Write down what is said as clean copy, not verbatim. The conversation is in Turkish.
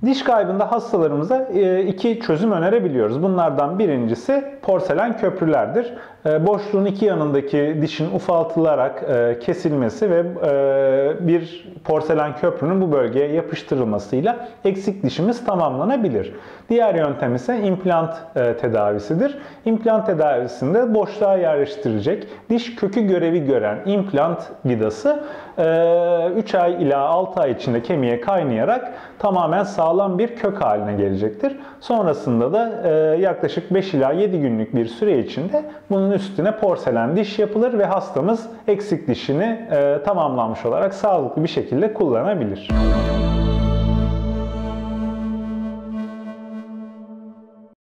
Diş kaybında hastalarımıza iki çözüm önerebiliyoruz. Bunlardan birincisi porselen köprülerdir. Boşluğun iki yanındaki dişin ufaltılarak kesilmesi ve bir porselen köprünün bu bölgeye yapıştırılmasıyla eksik dişimiz tamamlanabilir. Diğer yöntem ise implant tedavisidir. İmplant tedavisinde boşluğa yerleştirilecek diş kökü görevi gören implant vidası 3 ay ila 6 ay içinde kemiğe kaynayarak tamamen sağlam bir kök haline gelecektir. Sonrasında da yaklaşık 5 ila 7 günlük bir süre içinde bunun üstüne porselen diş yapılır ve hastamız eksik dişini tamamlanmış olarak sağlıklı bir şekilde kullanabilir.